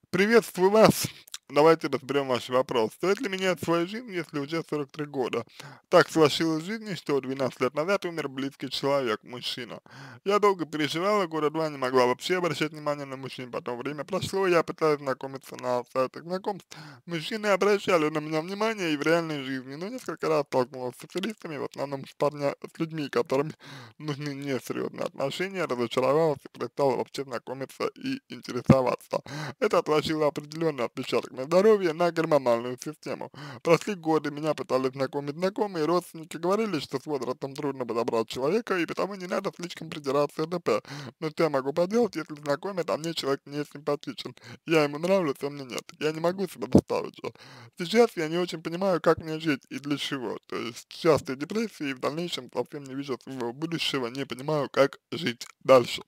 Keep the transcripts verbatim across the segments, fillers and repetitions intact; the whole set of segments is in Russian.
Приветствую вас. Давайте разберем ваш вопрос. Стоит ли менять свою жизнь, если уже сорок три года? Так сложилось в жизни, что двенадцать лет назад умер близкий человек, мужчина. Я долго переживала, года два не могла вообще обращать внимание на мужчин. Потом время прошло, я пыталась знакомиться на сайтах знакомств. Мужчины обращали на меня внимание и в реальной жизни, но несколько раз столкнулась с аферистами, в основном с, парня, с людьми, которым нужны несерьезные отношения, разочаровалась и перестала вообще знакомиться и интересоваться. Это отложило определенный отпечаток на здоровье, на гормональную систему. Прошли годы, меня пытались знакомить знакомые, родственники говорили, что с возрастом трудно подобрать человека, и потому не надо слишком придираться и т.п. Но что я могу поделать, если знакомят, а мне человек не симпатичен? Я ему нравлюсь, а мне нет. Я не могу себя заставить же. Сейчас я не очень понимаю, как мне жить и для чего. То есть частые депрессии, и в дальнейшем совсем не вижу своего будущего, не понимаю, как жить дальше.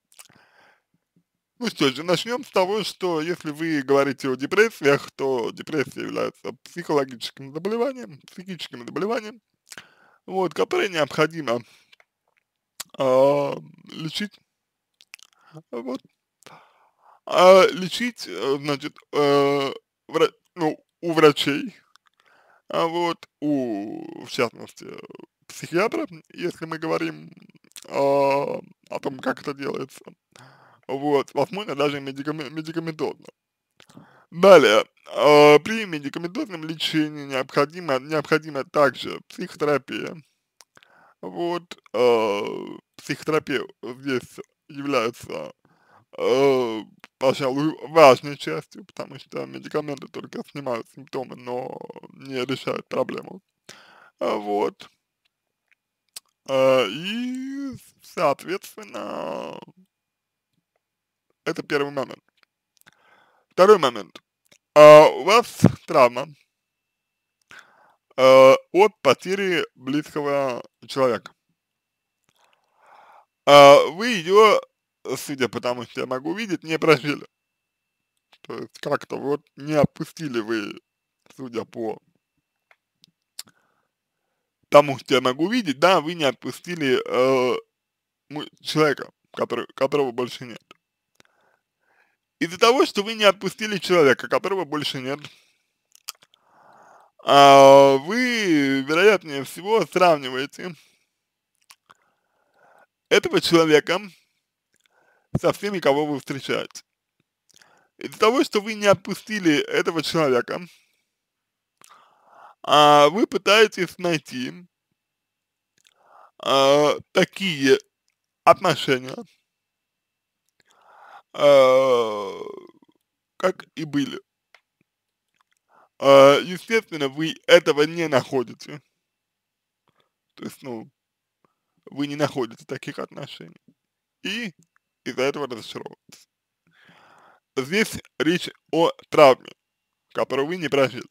Ну что же, начнем с того, что если вы говорите о депрессиях, то депрессия является психологическим заболеванием, психическим заболеванием, вот, которое необходимо а, лечить, вот. А лечить, э, значит, э, вра- ну, у врачей, а вот, у, в частности, психиатра, если мы говорим а, о том, как это делается, вот, возможно, даже медикаме- медикаментозно. Далее, а, при медикаментозном лечении необходима необходима также психотерапия. Вот, а, психотерапия здесь является, а, пожалуй, важной частью, потому что медикаменты только снимают симптомы, но не решают проблему. А, вот, а, и, соответственно, это первый момент. Второй момент. А, у вас травма, э, от потери близкого человека. А, вы ее, судя по тому, что я могу видеть, не прожили. То есть как-то вот не отпустили вы, судя по тому, что я могу видеть, да, вы не отпустили э, му- человека, который, которого больше нет. Из-за того, что вы не отпустили человека, которого больше нет, а, вы, вероятнее всего, сравниваете этого человека со всеми, кого вы встречаете. Из-за того, что вы не отпустили этого человека, а, вы пытаетесь найти а, такие отношения, а, как и были. А, естественно, вы этого не находите. То есть, ну, вы не находите таких отношений. И из-за этого разочаровываетесь. Здесь речь о травме, которую вы не прожили.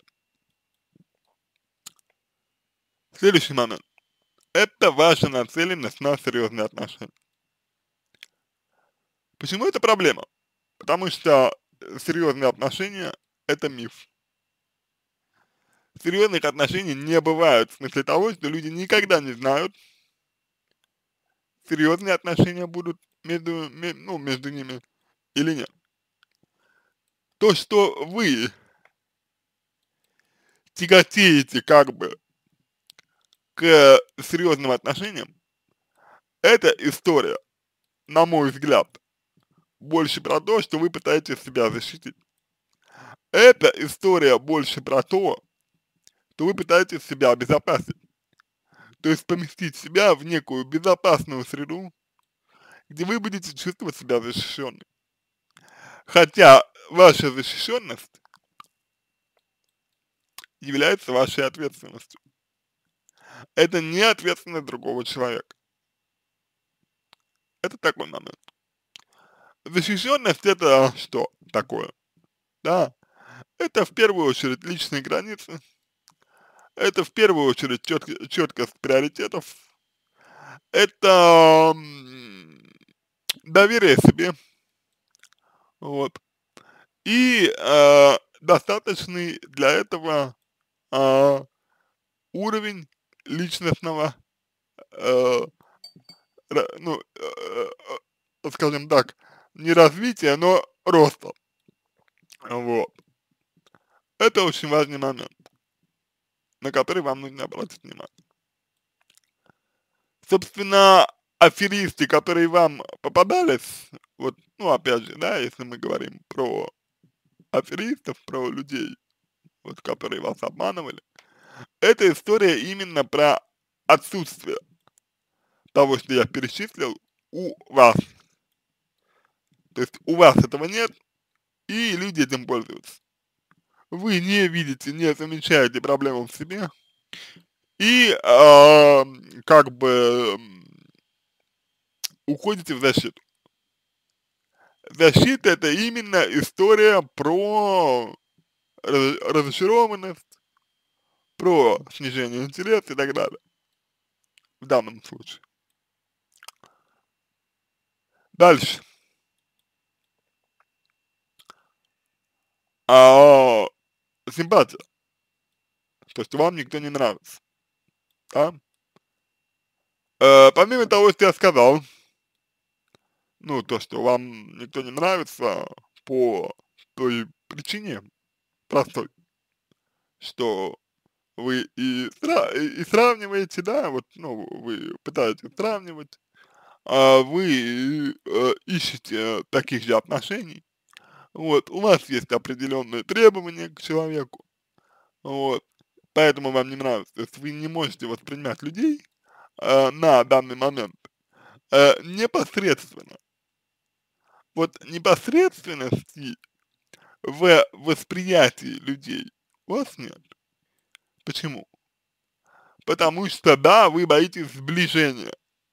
Следующий момент. Это ваша нацеленность на серьезные отношения. Почему это проблема? Потому что э, серьезные отношения — это миф. Серьезных отношений не бывает, в смысле того, что люди никогда не знают, серьезные отношения будут между, ме- ну, между ними или нет. То, что вы тяготеете как бы к серьезным отношениям, это история, на мой взгляд, больше про то, что вы пытаетесь себя защитить. Это история больше про то, что вы пытаетесь себя обезопасить. То есть поместить себя в некую безопасную среду, где вы будете чувствовать себя защищенным. Хотя ваша защищенность является вашей ответственностью. Это не ответственность другого человека. Это такой момент. Защищенность — это что такое? Да, это в первую очередь личные границы, это в первую очередь четк- четкость приоритетов, это м, доверие себе, вот, и э, достаточный для этого а, уровень личностного, э, ра- ну, э, э, скажем так, не развития, но роста. Вот. Это очень важный момент, на который вам нужно обратить внимание. Собственно, аферисты, которые вам попадались, вот, ну, опять же, да, если мы говорим про аферистов, про людей, вот, которые вас обманывали, эта история именно про отсутствие того, что я перечислил, у вас. То есть у вас этого нет, и люди этим пользуются. Вы не видите, не замечаете проблему в себе, и а, как бы уходите в защиту. Защита — это именно история про раз- разочарованность, про снижение интереса и так далее, в данном случае. Дальше. А, симпатия. То есть вам никто не нравится, да? Э, помимо того, что я сказал, ну, то, что вам никто не нравится по той причине простой, что вы и, сра- и, и сравниваете, да, вот, ну, вы пытаетесь сравнивать, а вы э, ищете таких же отношений, вот, у вас есть определенные требования к человеку, вот, поэтому вам не нравится, то есть вы не можете воспринимать людей э, на данный момент э, непосредственно. Вот непосредственности в восприятии людей у вас нет. Почему? Потому что, да, вы боитесь сближения.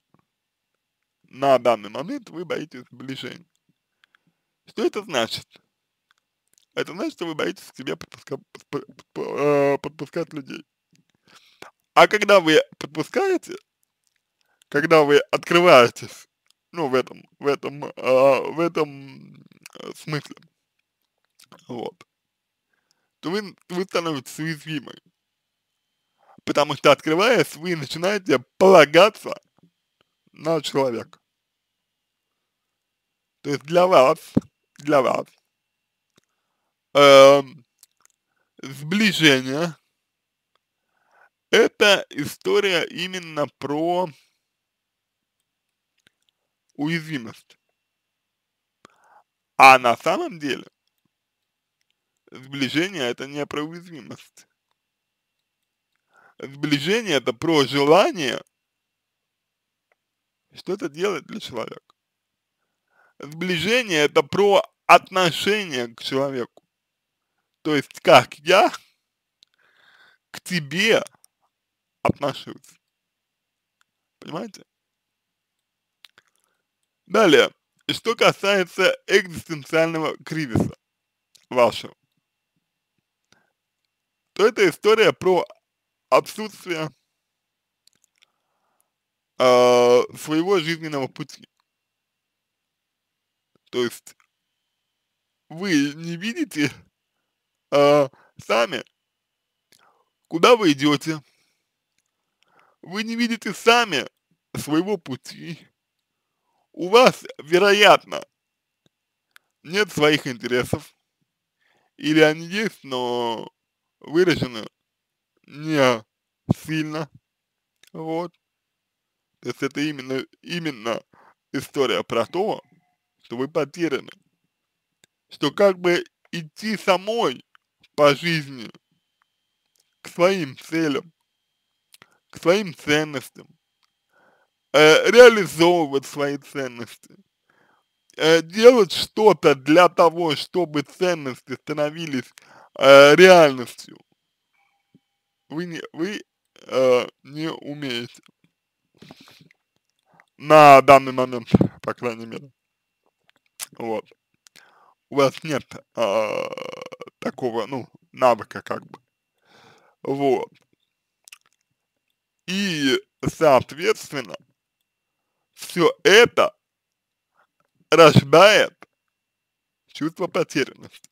На данный момент вы боитесь сближения. Что это значит? Это значит, что вы боитесь к себе подпуска- п- п- э, подпускать людей. А когда вы подпускаете, когда вы открываетесь, ну, в этом, в этом, э, в этом э, смысле, вот, то вы, вы становитесь уязвимы. Потому что, открываясь, вы начинаете полагаться на человека. То есть для вас, для вас, эм, сближение — это история именно про уязвимость. А на самом деле сближение — это не про уязвимость. Сближение — это про желание что-то делать для человека. Сближение — это про отношение к человеку. То есть как я к тебе отношусь. Понимаете? Далее, что касается экзистенциального кризиса вашего, то это история про отсутствие э, своего жизненного пути. То есть вы не видите э, сами, куда вы идете, вы не видите сами своего пути. У вас, вероятно, нет своих интересов, или они есть, но выражены не сильно, вот. То есть это именно, именно история про то, что вы потеряны, что как бы идти самой по жизни к своим целям, к своим ценностям, э, реализовывать свои ценности, э, делать что-то для того, чтобы ценности становились э, реальностью, вы не, вы э, не умеете на данный момент, по крайней мере, вот. У вас нет а, такого, ну, навыка как бы, вот. И, соответственно, все это рождает чувство потерянности,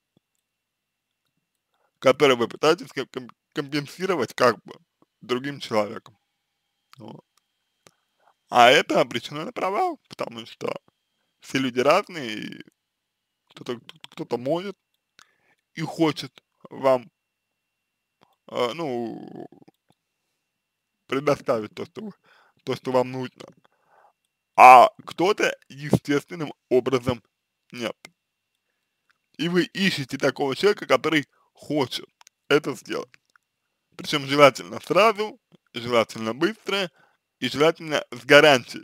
которое вы пытаетесь ком- ком- компенсировать как бы другим человеком. Вот. А это обречено на провал, потому что все люди разные, и кто-то кто-то может, и хочет вам, э, ну, предоставить то, что вы, то, что вам нужно, а кто-то естественным образом нет. И вы ищете такого человека, который хочет это сделать. Причем желательно сразу, желательно быстро и желательно с гарантией.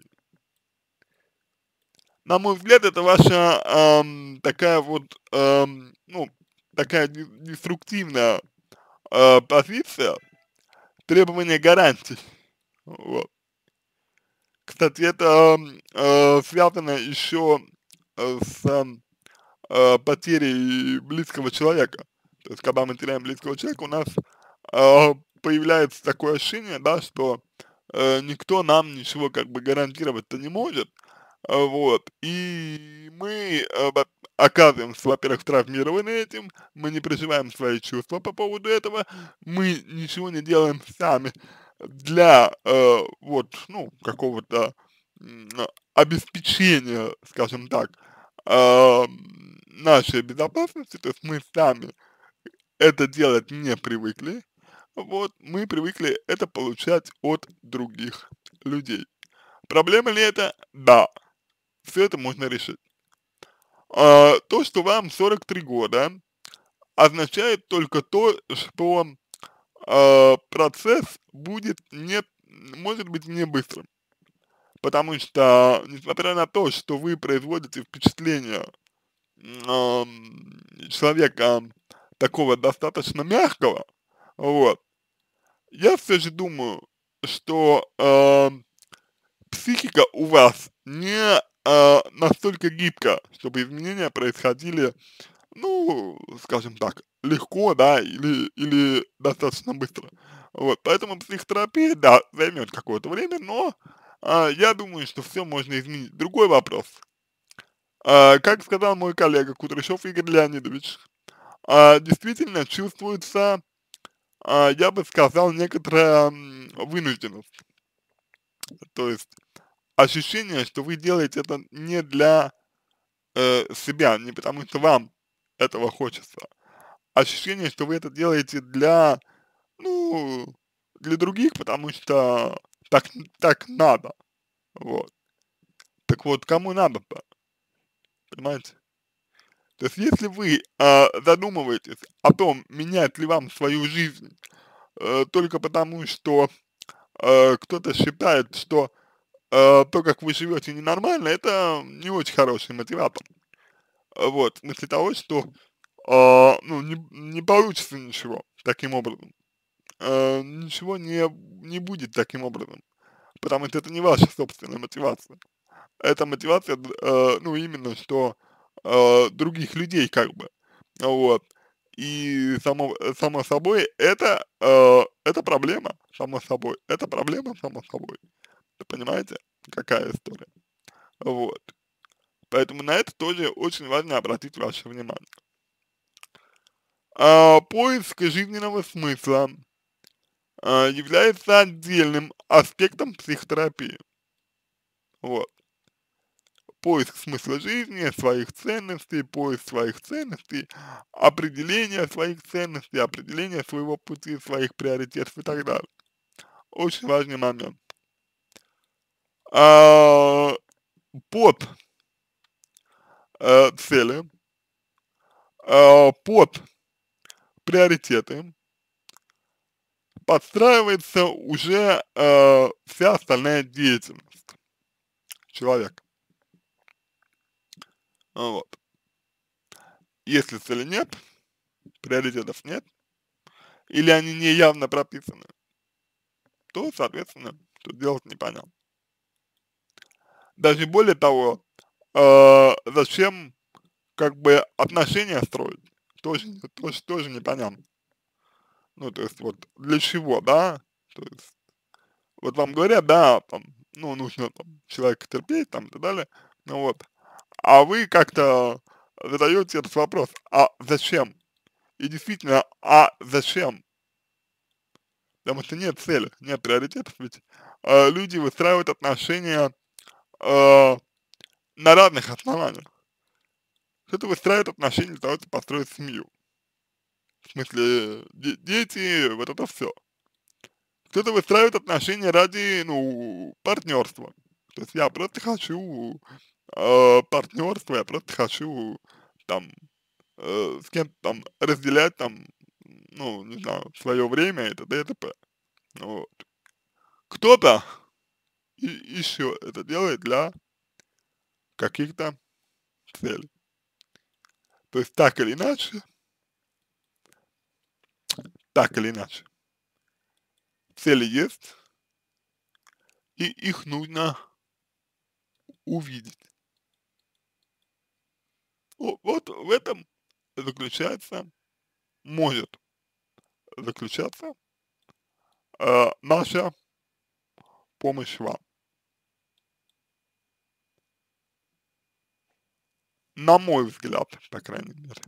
На мой взгляд, это ваша ам, такая вот, ам, ну, такая де- деструктивная э, позиция требования гарантий. Вот. Кстати, это м, э, связано еще э, с ам, э, потерей близкого человека. То есть, когда мы теряем близкого человека, у нас э, появляется такое ощущение, да, что э, никто нам ничего как бы гарантировать-то не может, а, вот, и мы э, во- оказываемся, во-первых, травмированы этим, мы не проживаем свои чувства по поводу этого, мы ничего не делаем сами для э, вот, ну, какого-то м, обеспечения, скажем так, а, нашей безопасности, то есть мы сами это делать не привыкли, вот, мы привыкли это получать от других людей. Проблема ли это? Да, все это можно решить. А, то, что вам сорок три года, означает только то, что а, процесс будет не, может быть не быстрым. Потому что, несмотря на то, что вы производите впечатление ам, человека такого достаточно мягкого, вот, я все же думаю, что ам, психика у вас не а, настолько гибка, чтобы изменения происходили, ну, скажем так, легко, да, или, или достаточно быстро. Вот, поэтому психотерапия, да, займет какое-то время, но а, я думаю, что все можно изменить. Другой вопрос. А, как сказал мой коллега Кудряшов Игорь Леонидович, а, действительно чувствуется, а, я бы сказал, некоторая м, вынужденность. То есть ощущение, что вы делаете это не для э, себя, не потому что вам этого хочется. Ощущение, что вы это делаете для, ну, для других, потому что так, так надо. Вот. Так вот, кому надо-то, понимаете? То есть, если вы а, задумываетесь о том, менять ли вам свою жизнь э, только потому, что э, кто-то считает, что э, то, как вы живете, ненормально, это не очень хороший мотиватор. Э, Вот, в смысле того, что а, ну, не, не получится ничего таким образом. Э, ничего не, не будет таким образом, потому что это не ваша собственная мотивация. Это мотивация, д- э, ну, именно что э, других людей, как бы. Вот. И само, э, само собой, это, э, это проблема, само собой. Это проблема, само собой. Вы понимаете, какая история? Вот. Поэтому на это тоже очень важно обратить ваше внимание. А, поиск жизненного смысла а, является отдельным аспектом психотерапии. Вот. Поиск смысла жизни, своих ценностей, поиск своих ценностей, определение своих ценностей, определение своего пути, своих приоритетов и так далее. Очень важный момент. А, под э, цели, а, под приоритеты подстраивается уже э, вся остальная деятельность человека. Вот. Если цели нет, приоритетов нет, или они не явно прописаны, то, соответственно, тут делать непонятно. Даже более того, э, зачем как бы отношения строить, тоже, тоже, тоже непонятно. Ну, то есть вот для чего, да? То есть вот вам говорят, да, там, ну, нужно там человека терпеть, там, и так далее, ну вот, а вы как-то задаете этот вопрос, а зачем? И действительно, а зачем? Потому что нет цели, нет приоритетов, ведь э, люди выстраивают отношения э, на разных основаниях. Кто-то выстраивает отношения для того, чтобы построить семью, смысле, де дети, вот это все. Кто-то выстраивает отношения ради, ну, партнерства. То есть я просто хочу э, партнерства, я просто хочу там э, с кем-то там разделять там, ну, не знаю, свое время и т.д. и т.п. Вот. Кто-то и еще это делает для каких-то целей. То есть так или иначе, так или иначе, цели есть, и их нужно увидеть. О, вот в этом заключается, может заключаться э, наша помощь вам. На мой взгляд, по крайней мере.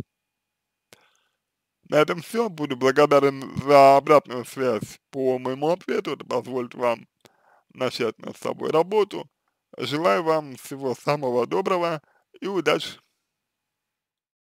На этом все. Буду благодарен за обратную связь по моему ответу. Это позволит вам начать над собой работу. Желаю вам всего самого доброго и удачи!